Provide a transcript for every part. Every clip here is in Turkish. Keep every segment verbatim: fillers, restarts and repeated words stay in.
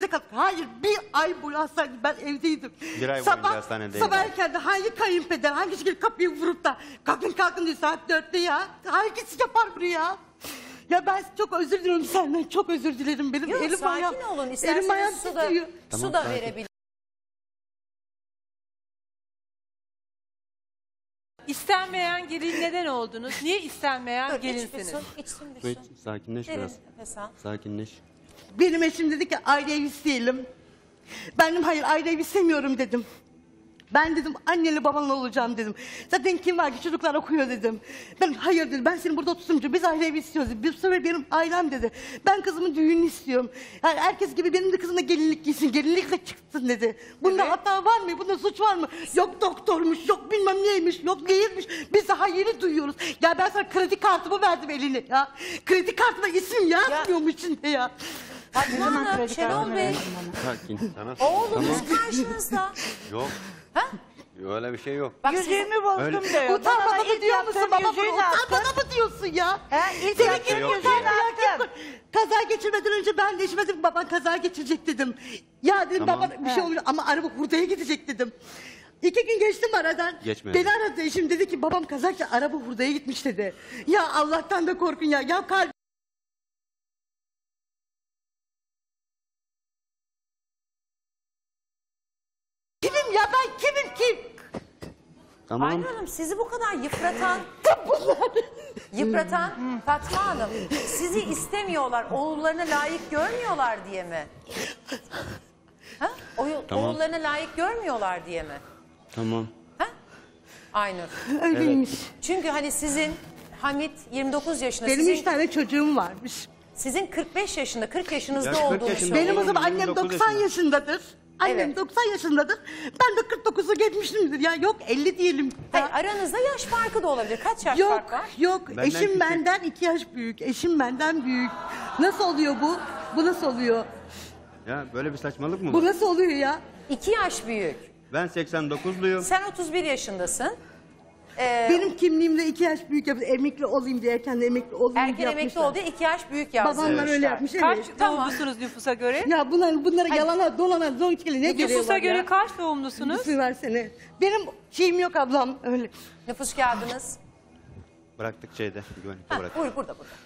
kaldık. Hayır, bir ay boyu hastanede ben evdeydim. Bir ay sabah, boyunca hastanedeydim. Sabah erken de hangi kayınpeder, hangi şekilde kapıyı vurup da kalkın kalkın diyor saat dörtte ya. Hangisi yapar bunu ya? Ya ben çok özür diliyorum senden, çok özür dilerim. Benim Yok, elim sakin ayağım, olun. elim ayağım İsterseniz su da, titriyor. su Tamam, da sakin. verebilirim. İstenmeyen gelin neden oldunuz? Niye istenmeyen Dur, iç bir gelinsiniz? su, içsin bir Su su. iç, sakinleş Derin biraz. nefes al. Sakinleş. Benim eşim dedi ki aile evi isteyelim. Ben dedim hayır aile evi istemiyorum dedim. Ben dedim annenle babanla olacağım dedim. Zaten kim var ki çocuklar okuyor dedim. Ben hayır dedim ben seni burada tutunca biz aile evi istiyoruz dedi. Bir sefer benim ailem dedi. Ben kızımın düğününü istiyorum. Yani herkes gibi benim de kızım da gelinlik giysin. Gelinlikle çıksın dedi. Bunda Evet. hata var mı? Bunda suç var mı? Yok doktormuş, yok bilmem neymiş, yok neymiş. Biz daha yeni duyuyoruz. Ya ben sana kredi kartımı verdim eline ya. Kredi kartına isim yazmıyormuş içinde ya. Fatma Hanım, Şenol Bey, Sakin. Tamam. oğlunuz karşınızda. Yok. Ha? Öyle bir şey yok. Bak siz- Yüzüğümü bozdum Öyle- diyor. Utanmadan Bana mı ilk diyor musun yaptığım baba bunu? yüzüğü ne yaptın? Utanmadan mı diyorsun ya? He, ilk Senin yaptığım gibi yok yüzüğü utanma ne ya. yaptın? Kaza geçirmeden önce ben de eşime dedim baban kaza geçirecek dedim. Ya dedim Tamam. baba bir şey olmuyor ama araba hurdaya gidecek dedim. İki gün geçtim aradan. Geçmedi. Beni aradı eşim dedi ki babam kaza geçti araba hurdaya gitmiş dedi. Ya Allah'tan da korkun ya. Ya kalbim. Kimim ya ben kimim kim? Tamam. Aynur Hanım sizi bu kadar yıpratan, yıpratan Fatma Hanım sizi istemiyorlar, oğullarına layık görmüyorlar diye mi? Ha? Oy- Tamam. Oğullarına layık görmüyorlar diye mi? Tamam. Ha? Aynur. Öyleymiş. Çünkü hani sizin Hamit yirmi dokuz yaşında, Benim sizin, üç tane çocuğum varmış. sizin kırk beş yaşında, kırk yaşınızda Ya kırk olduğunu yaşında. söylüyor. Benim o zaman annem yirmi dokuz doksan yaşında. yaşındadır. Annem Evet. doksan yaşındadır. Ben de kırk dokuzu geçmişimdir. Ya yok elli diyelim. Hayır, aranızda yaş farkı da olabilir. Kaç yaş Yok fark var? yok Benden eşim küçük. benden iki yaş büyük. Eşim benden büyük. Nasıl oluyor bu? Bu nasıl oluyor? Ya böyle bir saçmalık mı Bu var? nasıl oluyor ya? İki yaş büyük. Ben seksen dokuzluyum. Sen otuz bir yaşındasın. Ee, Benim kimliğimde iki yaş büyük yapmış. Emekli olayım diye erken de emekli olayım erken diye emekli yapmışlar. oldu diye iki yaş büyük yazmışlar. Babamlar öyle yapmış evet. Kaç Tamam. doğumlusunuz nüfusa göre? Ya bunlar, bunlara yalana dolana zonçkeli ne gereği var Nüfusa göre ya? kaç doğumlusunuz? Nüfusu versene. Benim şeyim yok ablam öyle. Nüfus kağıdınız. Bıraktık şeyde. Güvenlikte Ha, bıraktık. buyur burada burada.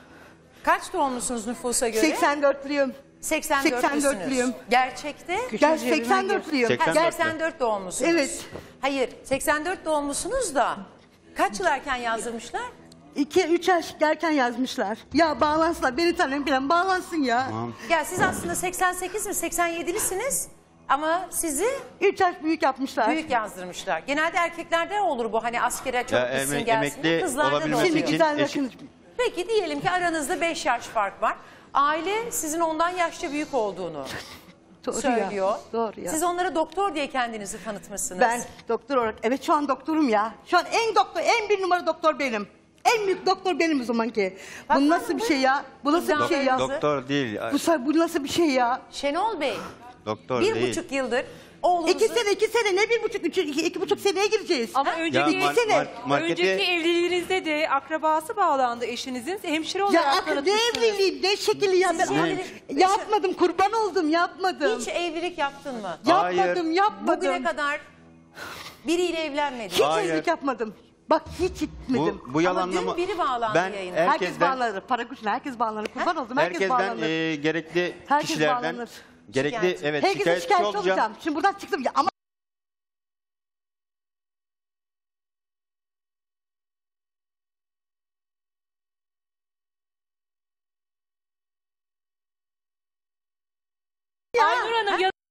Kaç doğumlusunuz nüfusa göre? seksen dörtlüyüm. seksen seksen dörtlüsünüz. dörtlüyüm. Gerçekte? Gel seksen dörtlüyüm. seksen Ha, dört. seksen dört doğumlusunuz. Evet. Hayır, seksen dört doğumlusunuz da kaç yıl erken yazdırmışlar? İki, üç yaş erken yazmışlar. Ya bağlansınlar. Beni tanıyan bilen bağlansın ya. Tamam. Ya siz aslında seksen sekiz mi seksen yedilisiniz ama sizi Üç yaş büyük yapmışlar. büyük yazdırmışlar. Genelde erkeklerde olur bu, hani askere çok Ya gitsin emek- gelsin. emekli Kızlarda da olabilmesi oluyor. Şimdi için güzel eşit- bakın. Peki diyelim ki aranızda beş yaş fark var. Aile sizin ondan yaşça büyük olduğunu Doğru söylüyor. Ya. Doğru ya. Siz onlara doktor diye kendinizi tanıtmışsınız. Ben doktor olarak, evet şu an doktorum ya. Şu an en doktor, en bir numara doktor benim. En büyük doktor benim o zamanki. Fatma Bu nasıl Hanım, bir şey ya? Bu nasıl bir İddia şey ya? Dok- Doktor değil. Bu, sa- bu nasıl bir şey ya? Şenol Bey, Doktor bir değil. buçuk yıldır oğlunuzu... İki sene, iki sene ne bir buçuk, üç, iki, iki buçuk seneye gireceğiz. Ama Ya önceki, mar- sene- mar- markete önceki evliliğinizde de akrabası bağlandı eşinizin. Hemşire Ya olarak akıl ne tanıtmışsınız. evliliği, ne şekili ya? Ben Siz şimdi- yapmadım, kurban oldum, yapmadım. Hiç evlilik yaptın mı? Hayır. Yapmadım, yapmadım. Bugüne kadar biriyle evlenmedin. Hiç Hayır. evlilik yapmadım. Bak hiç gitmedim. bu, bu yalanlama... dün biri bağlandı ben yayına. Herkes herkesten, bağlanır, para kuşuna herkes bağlanır. Kurban oldum, herkes herkesten bağlanır. e, gerekli Herkes kişilerden bağlanır. gerekli Şikayetçi. evet Herkese şikayetçi şikayetçi olacağım. olacağım. Şimdi buradan çıktım ya ama Aynur Hanım ya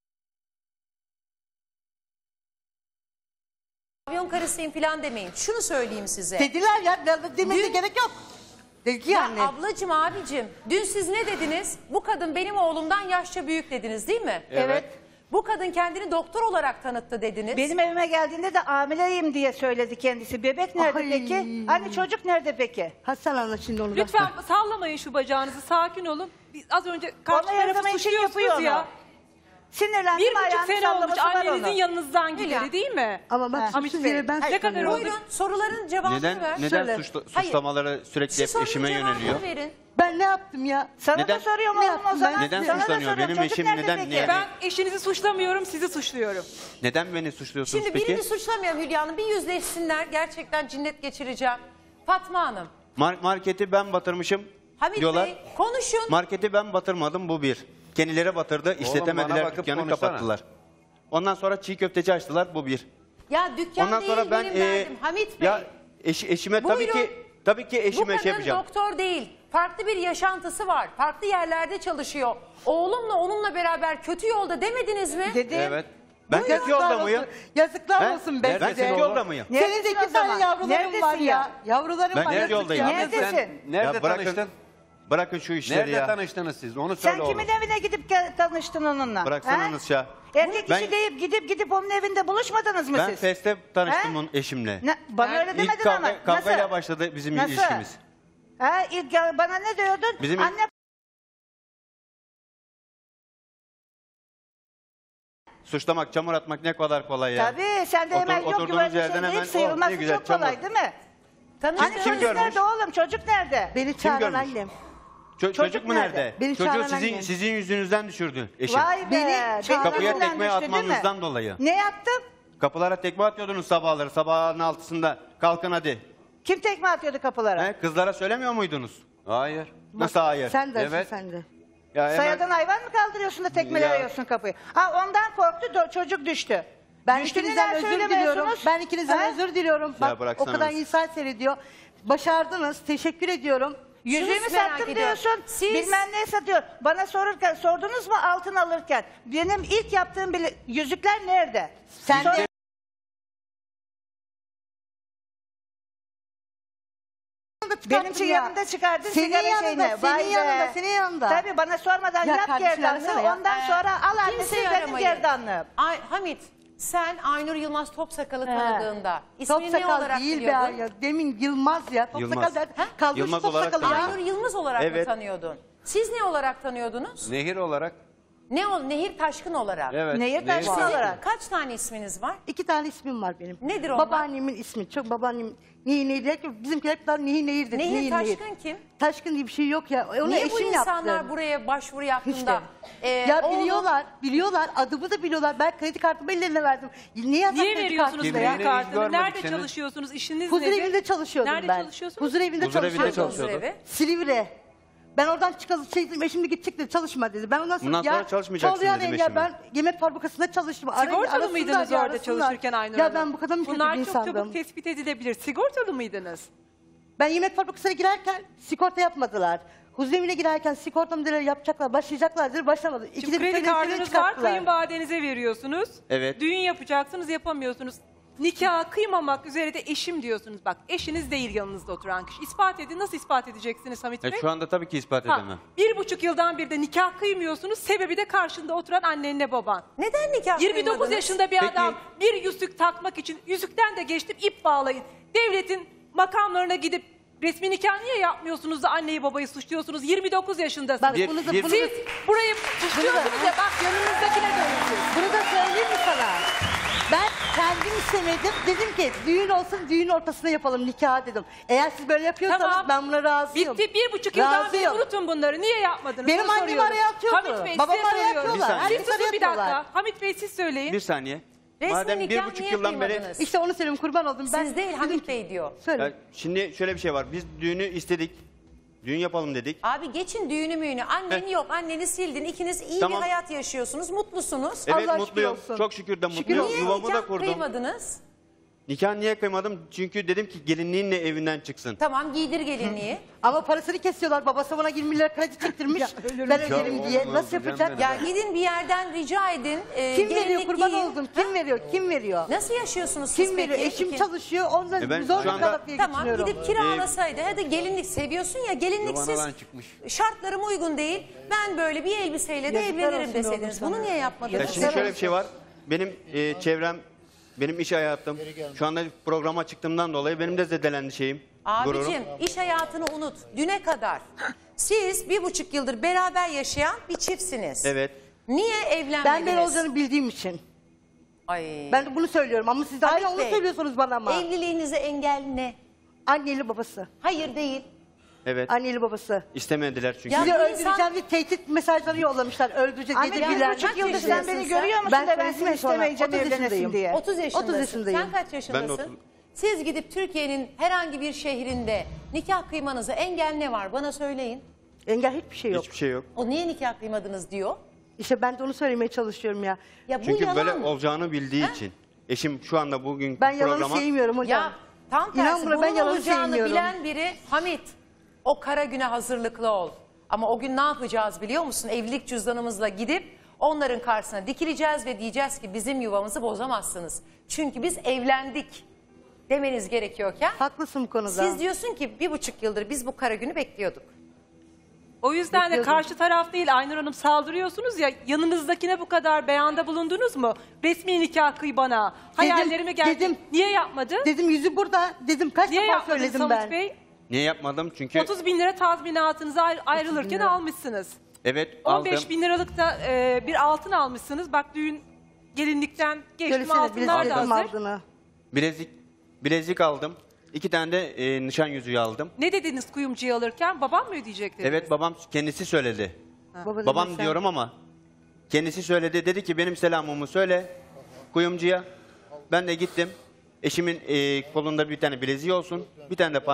Pavyon karısıyım falan demeyin. Şunu söyleyeyim size. dediler ya, demeye Dün- gerek yok. Dedi ki Ya yani. ablacığım, abicim, dün siz ne dediniz? Bu kadın benim oğlumdan yaşça büyük dediniz değil mi? Evet. Bu kadın kendini doktor olarak tanıttı dediniz. Benim evime geldiğinde de hamileyim diye söyledi kendisi. Bebek nerede Ay. peki? Hani çocuk nerede peki? Hasan anla şimdi onu da. lütfen sallamayın şu bacağınızı, sakin olun. Biz az önce karşı Onu her tarafı zaman için suçluyorsunuz yapıyor ya. onu. Sinirlendim, Bir buçuk ayağını sene olmuş sallaması var annenizin onun. yanınızdan Hülya. gideri değil mi? Ama bak Hamit suçsuz Bey, yere ben ne kadar oldu? Buyurun soruların cevabını Neden ver. neden Söyle. suçla- Hayır. suçlamaları sürekli Siz hep sorunun eşime cevabını yöneliyor? verin. Ben ne yaptım ya? Sana Neden- da soruyorum Ne oğlum o yaptım zaman. ben? Neden Sana da suçlanıyor? soruyorum. Benim Çocuk eşim nerede neden- peki? niye- Ben eşinizi suçlamıyorum, sizi suçluyorum. Neden beni suçluyorsunuz Şimdi peki? birini suçlamıyorum Hülya Hanım. Bir yüzleşsinler. Gerçekten cinnet geçireceğim. Fatma Hanım. Mar- marketi ben batırmışım Hamit diyorlar. Bey konuşun. Marketi ben batırmadım, bu bir. Kendileri batırdı, bana işletemediler, bakıp dükkanı konuşsana. kapattılar. Ondan sonra çiğ köfteci açtılar, bu bir. ya dükkan Ondan değil sonra ben benim e, derdim Hamit Bey. ya eş- eşime tabii Buyurun. ki tabii ki Bu eşime şey kadın yapacağım. doktor değil. Farklı bir yaşantısı var. Farklı yerlerde çalışıyor. Oğlumla onunla beraber kötü yolda demediniz mi? Dedim. Evet. Ben Yazıklar tek yolda olsun. mıyım? Yazıklar He? olsun Ben be size. tek yolda mıyım? Senin de Neredesin iki o zaman? tane yavrularım Neredesin var ya. ya? Yavrularım Ben var. nerede yazık yoldayım? ya. Neredesin? Sen nerede Ya bırakın, tanıştın? bırakın şu işleri Nerede ya. tanıştınız siz? Onu söyle Sen oğlum. kimin evine gidip gel- tanıştın onunla? Bıraksana He? Nusya. Erkek Ben- işi deyip gidip gidip onun evinde buluşmadınız mı Ben siz? Fest'te tanıştım He? onun eşimle. Ne, bana öyle demedin İlk kavga, ama. kavgayla Nasıl? başladı bizim Nasıl? ilişkimiz. Ha, ilk ya- bana ne diyordun? Bizim- Anne Suçlamak, çamur atmak ne kadar kolay ya. tabii sen de Otur- hemen yok oturduğunuz güvenli şey yerden deyip hemen, oh, sıyrılması ne güzel, çok kolay çamur. değil mi? Tanıştınız. Hani kim çocuk görmüş? nerede oğlum? Çocuk nerede? Beni çağıran görmüş? annem. Ço- çocuk, mu nerede? nerede? Beni Çocuğu çağıran sizin, annem. sizin yüzünüzden düşürdü eşim. Vay be. Beni benim çağıran- Kapıya yüzümden tekme düştü, değil mi? atmanızdan dolayı. Ne yaptım? Kapılara tekme atıyordunuz sabahları, sabahın altısında. Kalkın hadi. Kim tekme atıyordu kapılara? He, kızlara söylemiyor muydunuz? Hayır. Nasıl hayır? Sen de Evet. sen de. Ya hemen- Sayadan hayvan mı kaldırıyorsun da tekmeler Ya. yiyorsun kapıyı? Ha ondan korktu do- çocuk düştü. Ben Düştü, ikinizden neden özür diliyorum. söylemiyorsunuz? Ben ikinizden He? özür diliyorum. Bak bıraksana o kadar Nus. insan seyrediyor. Başardınız. Teşekkür ediyorum. Yüzüğümü Şunu merak sattım ediyorum. diyorsun. Siz- Bilmem ne satıyor. Bana sorurken sordunuz mu altın alırken? Benim ilk yaptığım bile yüzükler nerede? Sen Sonra- de Benimki ya. yanında çıkardın Senin sigara yanında, şeyine. senin Vay be. yanında, senin yanında. Tabii bana sormadan Ya yap kardeşim gerdanlığı. versene ya. Ondan sonra al annesi Kimseyi benim aramayın. gerdanlığım. Ay, Hamit sen Aynur Yılmaz Topsakal'ı tanıdığında Top ismini ne sakal olarak değil be biliyordun? ya. Demin Yılmaz ya. Top Yılmaz. sakal der. Ha? Kaldırmış Yılmaz top olarak sakalı ya. Aynur Yılmaz olarak mı Evet. tanıyordun? Siz ne olarak tanıyordunuz? Nehir olarak. Ne ol? Nehir Taşkın olarak. Evet. Nehir Taşkın Taşkın. olarak. Kaç tane isminiz var? İki tane ismim var benim. Nedir onlar? Babaannemin ismi. Çok babaannem Nehir Nehir der ki bizimkiler hep daha Nehir Nehir dedi. Nehir Taşkın kim? Taşkın diye bir şey yok ya. Onu Niye eşim bu insanlar yaptı. buraya başvuru yaptığında? İşte. e, Ya oğlum- biliyorlar, biliyorlar. Adımı da biliyorlar. Ben kredi kartımı ellerine verdim. Niye yazar Niye kredi veriyorsunuz kartımda kredi ya? Kimliğini hiç kartını? görmedik Nerede senin. çalışıyorsunuz? İşiniz Huzur nedir? evinde çalışıyordum Nerede ben. çalışıyorsunuz? Huzur evinde Huzur evinde çalışıyordum. Huzur çalışıyordu. evi. Silivri. Ben oradan çıkalı şey dedim, eşim de gidecek dedi, çalışma dedi. Ben ondan sonra Bundan sonra çalışmayacaksın Çağlayan dedim Engel, eşime. ben yemek fabrikasında çalıştım. Arayın, Sigortalı arasınlar mıydınız ya, orada arasınlar. çalışırken Aynur Ya Hanım? ben bu kadar mı kötü Bunlar bir çok insandım? çabuk tespit edilebilir. Sigortalı mıydınız? Ben yemek fabrikasına girerken sigorta yapmadılar. Huzur evine girerken sigortamı dediler yapacaklar, başlayacaklar dedi, başlamadı. Şimdi İkide bir kredi senesini kartınız var, çıkarttılar. kayınvalidenize veriyorsunuz. Evet. Düğün yapacaksınız, yapamıyorsunuz. Nikah kıymamak üzere de eşim diyorsunuz. Bak eşiniz değil yanınızda oturan kişi. İspat edin. Nasıl ispat edeceksiniz Hamit E, Bey? şu anda tabii ki ispat Ha, edemem. bir buçuk yıldan bir de nikah kıymıyorsunuz. Sebebi de karşında oturan annenle baban. Neden nikah yirmi dokuz kıymadınız? yaşında bir Peki. adam bir yüzük takmak için yüzükten de geçtim ip bağlayın. Devletin makamlarına gidip resmi nikah niye yapmıyorsunuz da anneyi babayı suçluyorsunuz? yirmi dokuz yaşındasınız. Bak Bir- bunu da, bir- bunu da, Siz burayı suçluyorsunuz ya bak yanınızdakine dönüyorsunuz. bunu da söyleyeyim mi sana? Ben kendim istemedim. Dedim ki düğün olsun, düğün ortasında yapalım nikah dedim. Eğer siz böyle yapıyorsanız Tamam. ben buna razıyım. Bitti bir buçuk yıldan beri Razıyım. unutun bunları. Niye yapmadınız? Benim Onu annem soruyorum. araya atıyordu. Hamit Bey Babam size araya soruyorum. atıyorlar. Bir saniye. Siz Herkes susun araya bir dakika. atıyorlar. Hamit Bey siz söyleyin. Bir saniye. Resmi Madem bir nikah buçuk niye yıldan beri... kıymadınız? İşte onu söyleyeyim, kurban oldum. Ben Siz değil dedim Hamit ki- Bey diyor. Söyle. Ya şimdi şöyle bir şey var. Biz düğünü istedik. Düğün yapalım dedik. Abi geçin düğünü müğünü. Annen Heh. yok. Anneni sildin. İkiniz iyi Tamam. bir hayat yaşıyorsunuz. Mutlusunuz. Evet Allah şükür mutluyum. olsun. Çok şükür de Şükür mutluyum. olsun. Niye Yuvamı da nikah kurdum. kıymadınız? Nikah niye kıymadım? Çünkü dedim ki gelinliğinle evinden çıksın. Tamam giydir gelinliği. Ama parasını kesiyorlar. Babası bana yirmi milyar kredi çektirmiş. ben öderim diye. oğlum, Nasıl öldüreceğim yapacak? beni. Ya gidin bir yerden rica edin. e, Kim veriyor gelinlik kurban giyin. oldum? Kim veriyor? Kim veriyor? Nasıl yaşıyorsunuz siz Kim peki? veriyor? Eşim İki- çalışıyor. Ondan E ben zor şu anda- kadar diye Tamam geçiniyorum. gidip kiralasaydı. Hadi gelinlik seviyorsun ya gelinliksiz Yuvanadan çıkmış. şartlarım uygun değil. Ben böyle bir elbiseyle de Yazıklar evlenirim olsun deseydiniz. oğlum Bunu sana. niye Ya yapmadınız? şimdi şöyle bir şey var. Benim e, çevrem, benim iş hayatım, şu anda programa çıktığımdan dolayı benim de zedelendi şeyim. gururum. Abicim iş hayatını unut. Düne kadar siz bir buçuk yıldır beraber yaşayan bir çiftsiniz. Evet. Niye evlenmediniz? Ben böyle olacağını bildiğim için. Ay. Ben de bunu söylüyorum ama siz de Halit hala onu Bey, söylüyorsunuz bana ama. Evliliğinize engel ne? Anneli babası. Hayır değil. Evet. Anneli babası. İstemediler çünkü. Ya Sizi bu öldüreceğim insan- diye tehdit mesajları yollamışlar. Öldürecek Ahmet dedi bir bilen. buçuk Kaç yıldır sen yaşındasın beni sen? görüyor musun Ben da ben söyleyeyim seni sonra. istemeyeceğim otuz evlenesin yaşındayım. diye. otuz yaşındasın. otuz yaşındayım. Sen kaç yaşındasın? Ben de otuz. Siz gidip Türkiye'nin herhangi bir şehrinde nikah kıymanıza engel ne var? Bana söyleyin. Engel hiçbir şey yok. Hiçbir şey yok. O niye nikah kıymadınız diyor. İşte ben de onu söylemeye çalışıyorum ya. Ya bu Çünkü yalan. böyle olacağını bildiği için. Eşim şu anda bugün Ben yalanı programa... sevmiyorum hocam. Ya tam İnan tersi bana, bunun ben yalanı olacağını sevmiyorum. bilen biri Hamit. O kara güne hazırlıklı ol. Ama o gün ne yapacağız biliyor musun? Evlilik cüzdanımızla gidip onların karşısına dikileceğiz ve diyeceğiz ki bizim yuvamızı bozamazsınız. Çünkü biz evlendik demeniz gerekiyorken Haklısın bu konuda. siz diyorsun ki bir buçuk yıldır biz bu kara günü bekliyorduk. O yüzden de Bekliyordum. karşı taraf değil Aynur Hanım saldırıyorsunuz ya, yanınızdakine bu kadar beyanda bulundunuz mu? Resmi nikah kıy bana. Hayallerime geldi. dedim. Niye yapmadı? Dedim yüzü burada. Dedim kaç Niye defa yapmadın söyledim Samet ben. Bey? Niye yapmadım? Çünkü otuz bin lira tazminatınızı ayrı- ayrılırken lira. almışsınız. evet on aldım. beş bin liralık da e, bir altın almışsınız. Bak düğün gelinlikten geçtim, Söylesene altınlar da bileziklerim hazır. aldığını. Bilezik, bilezik aldım. İki tane de e, nişan yüzüğü aldım. Ne dediniz kuyumcuyu alırken? Babam mı ödeyecek dediniz? Evet babam kendisi söyledi. Baba Babam dedim sen- diyorum ama kendisi söyledi. Dedi ki benim selamımı söyle kuyumcuya. Ben de gittim. Eşimin e, kolunda bir tane bileziği olsun. Bir tane de